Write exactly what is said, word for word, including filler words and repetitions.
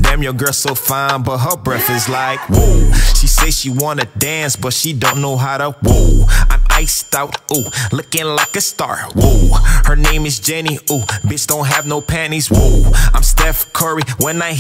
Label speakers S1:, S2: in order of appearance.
S1: Damn, your girl so fine, but her breath is like, whoa. She say she wanna dance, but she don't know how to, whoa. I'm iced out, ooh, looking like a star, whoa. Her name is Jenny, ooh, bitch don't have no panties, whoa. I'm Steph Curry when I